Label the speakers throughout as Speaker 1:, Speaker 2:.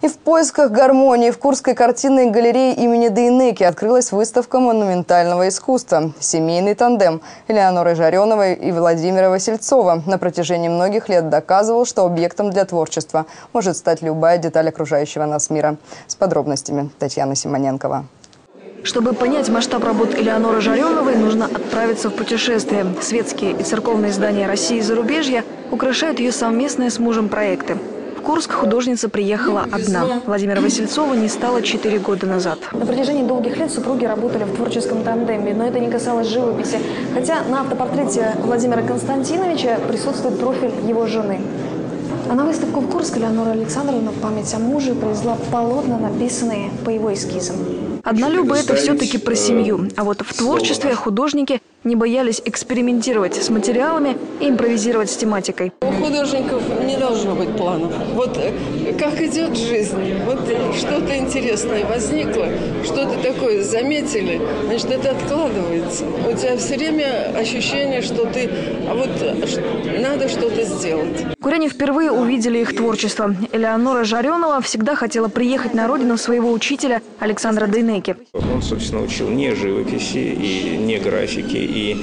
Speaker 1: И в поисках гармонии в Курской картинной галерее имени Дейнеки открылась выставка монументального искусства «Семейный тандем» Элеоноры Жареновой и Владимира Васильцова на протяжении многих лет доказывал, что объектом для творчества может стать любая деталь окружающего нас мира. С подробностями Татьяна Симоненкова.
Speaker 2: Чтобы понять масштаб работ Элеоноры Жареновой, нужно отправиться в путешествие. Светские и церковные здания России и зарубежья украшают ее совместные с мужем проекты. В Курск художница приехала одна. Владимира Васильцова не стало 4 года назад. На протяжении долгих лет супруги работали в творческом тандеме, но это не касалось живописи. Хотя на автопортрете Владимира Константиновича присутствует профиль его жены. А на выставку в Курск Элеонора Александровна в память о муже привезла полотна, написанные по его эскизам. Однолюбы – это все-таки про семью. А вот в творчестве художники не боялись экспериментировать с материалами и импровизировать с тематикой.
Speaker 3: У художников не должно быть планов. Вот как идет жизнь, вот что-то интересное возникло, что-то такое заметили, значит, это откладывается. У тебя все время ощущение, что ты, надо что-то сделать.
Speaker 2: Куряне впервые увидели их творчество. Элеонора Жаренова всегда хотела приехать на родину своего учителя Александра Дейнеки.
Speaker 4: Он, собственно, учил не живописи и не графики, и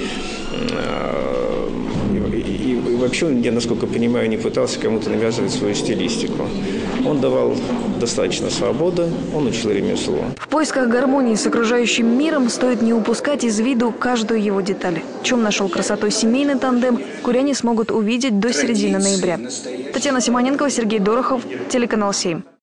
Speaker 4: вообще, я, насколько понимаю, не пытался кому-то навязывать свою стилистику. Он давал достаточно свободы, он учил ремеслу.
Speaker 2: В поисках гармонии с окружающим миром стоит не упускать из виду каждую его деталь. В чем нашел красотой семейный тандем, куряне смогут увидеть до середины ноября. Татьяна Симоненкова, Сергей Дорохов, телеканал 7.